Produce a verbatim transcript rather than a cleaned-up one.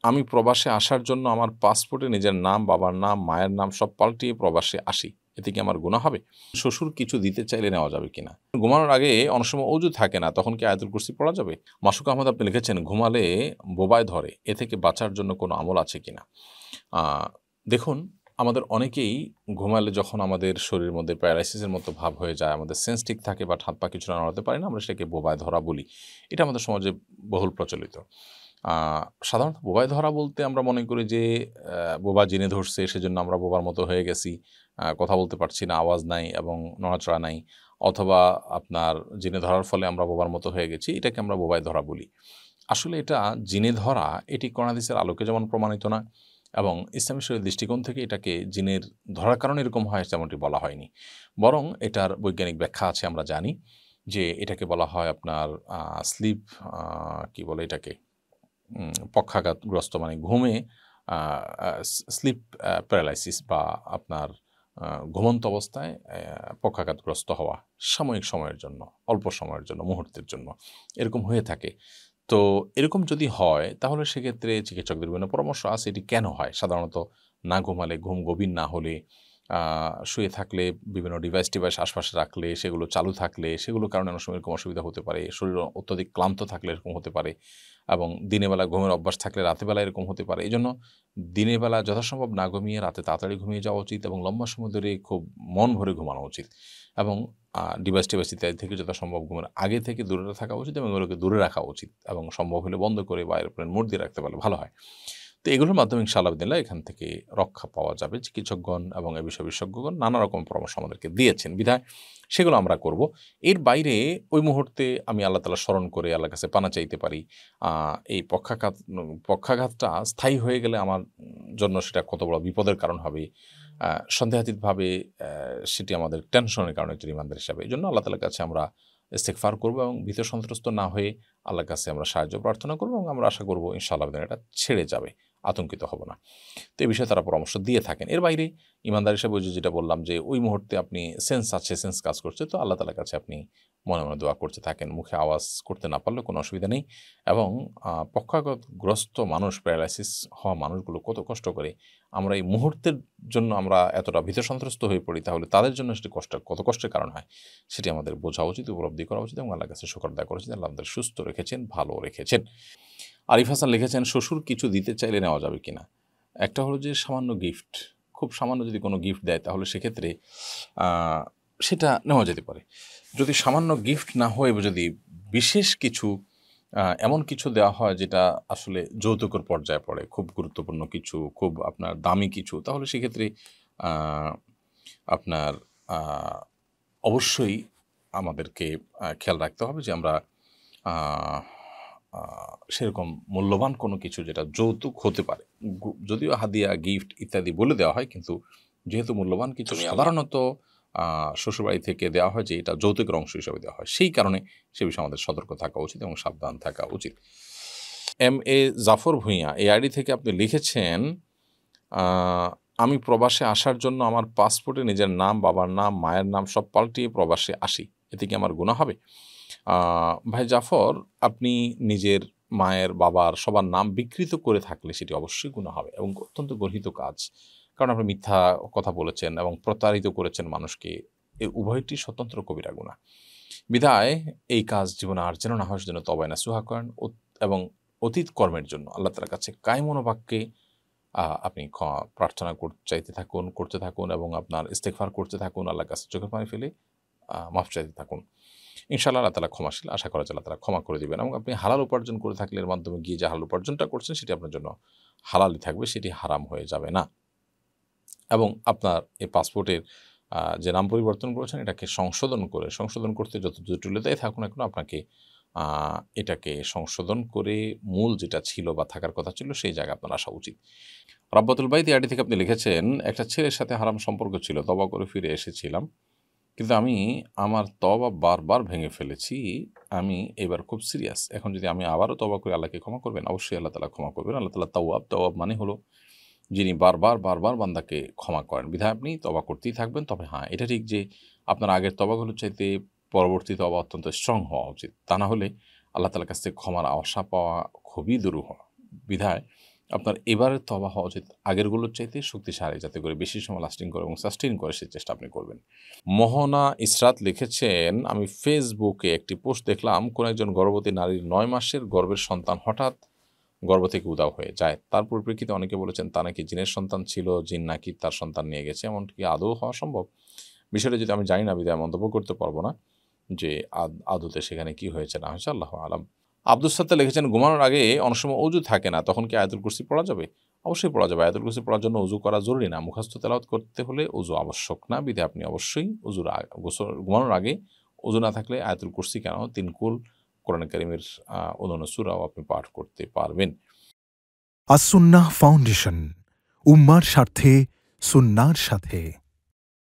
আমি প্রবাসে আসার জন্য আমার পাসপোর্টে নিজের নাম, বাবার নাম, মায়ের নাম সব পাল্টিয়ে প্রবাসে আসি। এতে কি আমার গুনাহ হবে? শ্বশুর কিছু দিতে চাইলে নেওয়া যাবে কিনা? ঘুমানোর আগে অনেক সময় অজু থাকে না, তখন কি আয়াতুল কুরসি পড়া যাবে? মাসুক আহমদ আপনি লিখেছেন, ঘুমালে বোবায় ধরে, এ থেকে বাঁচার জন্য কোনো আমল আছে কিনা? আ দেখুন, আমাদের অনেকেই ঘুমালে যখন আমাদের শরীরের মধ্যে প্যারালাইসিসের মতো ভাব হয়ে যায়, আমাদের সেন্স ঠিক থাকে বা হাত পা কিছুটা নড়াতে পারি না, আমরা সেটাকে বোবায় ধরা বলি। এটা আমাদের সমাজে বহুল প্রচলিত। আ সাধারণত বোবায় ধরা বলতে আমরা মনে করি যে অ্যা বোবা জিনে ধরছে, সেজন্য আমরা বোবার মতো হয়ে গেছি। আ কথা বলতে পারছি না, আওয়াজ নাই এবং নড়াচড়া নাই। অথবা আপনার জিনে ধরার ফলে আমরা বোবার মতো হয়ে গেছি। এটাকে আমরা বোবায় ধরা বলি। আসলে এটা জিনে ধরা, এটি কোরআন হাদিসের আলোকে যেমন প্রমাণিত না এবং ইসলামী শরীয়তের দৃষ্টিকোণ থেকে এটাকে জিনের ধরার কারণে এরকম হয় তেমনটি বলা হয়নি। বরং এটার বৈজ্ঞানিক ব্যাখ্যা আছে, আমরা জানি যে এটাকে বলা হয় আপনার আ স্লিপ আ কি বলে এটাকে? উম পক্ষাঘাতগ্রস্ত, মানে ঘুমে আ আ স্লিপ আ প্যারালাইসিস বা আপনার আ ঘুমন্ত অবস্থায় অ্যা পক্ষাঘাতগ্রস্ত হওয়া সাময়িক সময়ের জন্য, অল্প সময়ের জন্য, মুহূর্তের জন্য এরকম হয়ে থাকে। তো এরকম যদি হয় তাহলে সেক্ষেত্রে চিকিৎসকদের বিভিন্ন পরামর্শ আছে এটি কেন হয়? সাধারণত না ঘুমালে, ঘুম গভীর না হলে, আ শুয়ে থাকলে, বিভিন্ন ডিভাইস-টিভাইস আশপাশে রাখলে, সেগুলো চালু থাকলে, সেগুলোর কারণে অনেক সময় এরকম অসুবিধা হতে পারে। শরীর অত্যধিক ক্লান্ত থাকলে এরকম হতে পারে এবং দিনের বেলা ঘুমের অভ্যাস থাকলে রাতের বেলা এরকম হতে পারে। এজন্য দিনের বেলা যথাসম্ভব না ঘুমিয়ে রাতে তাড়াতাড়ি ঘুমিয়ে যাওয়া উচিত এবং লম্বা সময় ধরে খুব মন ভরে ঘুমানো উচিত এবং আ ডিভাইস-টিভাইস ইত্যাদি থেকে যথাসম্ভব ঘুমের আগে থেকে দূরে থাকা উচিত এবং এগুলোকে দূরে রাখা উচিত এবং সম্ভব হলে বন্ধ করে বা এরোপ্লেন মোড দিয়ে রাখতে পারলে ভালো হয়। তো এগুলোর মাধ্যমে ইনশাআল্লাহ বিদিনিল্লাহ এখান থেকে রক্ষা পাওয়া যাবে। চিকিৎসকগণ এবং এ বিষয়ে বিশেষজ্ঞগণ নানা রকম পরামর্শ আমাদেরকে দিয়েছেন। বিধায় সেগুলো আমরা করব। এর বাইরে ওই মুহূর্তে আমি আল্লাহ তাআলা স্মরণ করে আল্লাহর কাছে পানা চাইতে পারি। আ এই পক্ষাঘাত উম পক্ষাঘাতটা স্থায়ী হয়ে গেলে আমার জন্য সেটা কত বড় বিপদের কারণ হবে। আ সন্দেহাতীতভাবে অ্যা সেটি আমাদের টেনশনের কারণ একজন ঈমানদার হিসাবে। এজন্য আল্লাহ তাআলার কাছে আমরা ইস্তেগফার করব এবং ভীত সন্ত্রস্ত না হয়ে আল্লাহর কাছে আমরা সাহায্য প্রার্থনা করব এবং আমরা আশা করব ইনশাআল্লাহ এটা ছেড়ে যাবে। আতঙ্কিত হব না। তো এই বিষয়ে তারা পরামর্শ দিয়ে থাকেন। এর বাইরে ঈমানদার হিসেবে ওই যে যেটা বললাম যে ওই মুহূর্তে আপনি সেন্স আছে, সেন্স কাজ করছে, তো আল্লাহ তাআলার কাছে আপনি মনে, মনে দোয়া করতে থাকেন। মুখে আওয়াজ করতে না পারলেও কোনো অসুবিধা নেই এবং আ পক্ষাঘাতগ্রস্ত মানুষ, প্যারালাইসিস হওয়া মানুষগুলো কত কষ্ট করে। আমরা এই মুহূর্তের জন্য আমরা এতটা ভীত সন্ত্রস্ত হয়ে পড়ি, তাহলে তাদের জন্য সেটি কষ্ট, কত কষ্টের কারণ হয় সেটি আমাদের বোঝা উচিত, উপলব্ধি করা উচিত এবং আল্লাহর কাছে শুকর আদায় করা উচিত। আল্লাহ আমাদের সুস্থ রেখেছেন, ভালো রেখেছেন। আরিফ হাসান লিখেছেন, শ্বশুর কিছু দিতে চাইলে নেওয়া যাবে কিনা? একটা হলো যে সামান্য গিফট, খুব সামান্য যদি কোনো গিফট দেয় তাহলে সেক্ষেত্রে আ সেটা নেওয়া যেতে পারে। যদি সামান্য গিফট না হয়ে যদি বিশেষ কিছু আ এমন কিছু দেওয়া হয় যেটা আসলে যৌতুকের পর্যায়ে পড়ে, খুব গুরুত্বপূর্ণ কিছু, খুব আপনার দামি কিছু, তাহলে সেক্ষেত্রে আ আপনার আ অবশ্যই আমাদেরকে আ খেয়াল রাখতে হবে যে আমরা আ আ সেরকম মূল্যবান কোনো কিছু যেটা যৌতুক হতে পারে। গু যদিও হাদিয়া, গিফট ইত্যাদি বলে দেওয়া হয়, কিন্তু যেহেতু মূল্যবান কিছু সাধারণত আ শ্বশুরবাড়ি থেকে দেওয়া হয় যে এটা যৌতুকের অংশ হিসেবে দেওয়া হয়। সেই কারণে সে বিষয়ে আমাদের সতর্ক থাকা উচিত এবং সাবধান থাকা উচিত। এম এ জাফর ভূঁইয়া এই আইডি থেকে আপনি লিখেছেন, আ আমি প্রবাসে আসার জন্য আমার পাসপোর্টে নিজের নাম, বাবার নাম, মায়ের নাম সব পাল্টিয়ে প্রবাসে আসি। এতে কি আমার গুনাহ হবে? আ ভাই জাফর, আপনি নিজের মায়ের, বাবার সবার নাম বিকৃত করে থাকলে সেটি অবশ্যই গুনাহ হবে এবং অত্যন্ত গর্হিত কাজ। কারণ আপনি মিথ্যা কথা বলেছেন এবং প্রতারিত করেছেন মানুষকে। এ উভয়টি স্বতন্ত্র কবিরা গুনাহ। বিধায় এই কাজ জীবনে আর যেন না হয় সেজন্য তওবা নাসুহা করেন ওত এবং অতীত কর্মের জন্য আল্লাহ তাআলার কাছে কায় মনোবাক্যে আ আপনি ক্ষমা প্রার্থনা কর চাইতে থাকুন, করতে থাকুন এবং আপনার ইস্তেগফার করতে থাকুন। আল্লাহর কাছে চোখের পানি ফেলে আ মাফ চাইতে থাকুন। ইনশাআল্লাহ আল্লাহ তাআলা ক্ষমাশীল। আশা করা যায় আল্লাহ তাআলা ক্ষমা করে দিবেন এবং আপনি হালাল উপার্জন করে থাকলে এর মাধ্যমে গিয়ে যে হালাল উপার্জনটা করছেন সেটি আপনার জন্য হালালই থাকবে, সেটি হারাম হয়ে যাবে না। এবং আপনার এই পাসপোর্টের আ যে নাম পরিবর্তন করেছেন এটাকে সংশোধন করে, সংশোধন করতে যত জটিলতাই থাকুক না কেন আপনাকে আ এটাকে সংশোধন করে মূল যেটা ছিল বা থাকার কথা ছিল সেই জায়গায় আপনার আসা উচিত। রাব্বাতুল বাইত আইডি থেকে আপনি লিখেছেন, একটা ছেলের সাথে হারাম সম্পর্ক ছিল, তওবা করে ফিরে এসেছিলাম। কিন্তু আমি আমার তওবা বারবার ভেঙে ফেলেছি। আমি এবার খুব সিরিয়াস। এখন যদি আমি আবারও তওবা করি আল্লাহ কি ক্ষমা করবেন? অবশ্যই আল্লাহ তাআলা ক্ষমা করবেন। আল্লাহ তাআলা তাওয়াব, তাওয়াব মানে হলো যিনি বারবার, বারবার বান্দাকে ক্ষমা করেন। বিধায় আপনি তওবা করতেই থাকবেন। তবে হ্যাঁ, এটা ঠিক যে আপনার আগের তওবাগুলোর চাইতে পরবর্তী তওবা অত্যন্ত স্ট্রং হওয়া উচিত। তা না হলে আল্লাহ তাআলার কাছ থেকে ক্ষমার আশা পাওয়া খুবই দুরূহ। বিধায় আপনার এবারের তওবা হওয়া উচিত আগেরগুলোর চাইতে শক্তিশালী, যাতে করে বেশি সময় লাস্টিং করে এবং সাস্টেইন করে সেই চেষ্টা আপনি করবেন। মোহনা ইসরাত লিখেছেন, আমি ফেসবুকে একটি পোস্ট দেখলাম কোন একজন গর্ভবতী নারীর নয় মাসের গর্ভের সন্তান হঠাৎ গর্ভ থেকে উধাও হয়ে যায়। তার পরিপ্রেক্ষিতে অনেকে বলেছেন তা নাকি জিনের সন্তান ছিল, জিন নাকি তার সন্তান নিয়ে গেছে। এমনকি আদৌ হওয়া সম্ভব? বিষয়টা যদি আমি জানি না বিধায় মন্তব্য করতে পারবো না যে আদ আদৌতে সেখানে কি হয়েছে না হয়েছে, আল্লাহু আলাম। আব্দুস সাত্তার লিখেছেন, ঘুমানোর আগে অনেক সময় অজু থাকে না, তখন কি আয়াতুল কুরসি পড়া যাবে? অবশ্যই পড়া যাবে। আয়াতুল কুরসি পড়ার জন্য অজু করা জরুরি না। মুখস্থ তেলাওয়াত করতে হলে অজু আবশ্যক না, বিধায় আপনি অবশ্যই অজুর আ গোসল ঘুমানোর আগে অজু না থাকলে আয়াতুল কুরসি কেন তিন কুল কোরআন কারীমের আ অন্যান্য সূরাও আপনি পাঠ করতে পারবেন। আস-সুন্নাহ ফাউন্ডেশন, উম্মার স্বার্থে সুন্নাহর সাথে।